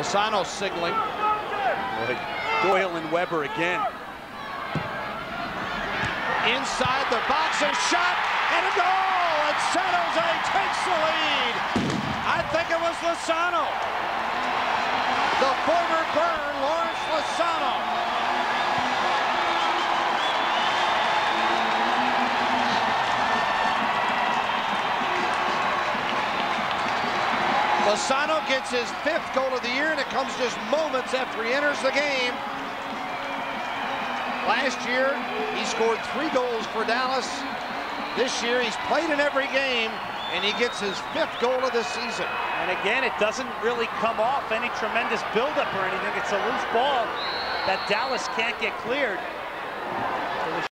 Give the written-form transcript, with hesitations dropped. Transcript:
Lozzano signaling. Doyle and Weber again. Inside the box, a shot and a goal, and San Jose takes the lead. I think it was Lozzano. The former Burn, Lawrence Lozzano. Lozzano gets his 5th goal of the year, and it comes just moments after he enters the game. Last year, he scored 3 goals for Dallas. This year, he's played in every game, and he gets his 5th goal of the season. And again, it doesn't really come off any tremendous buildup or anything. It's a loose ball that Dallas can't get cleared.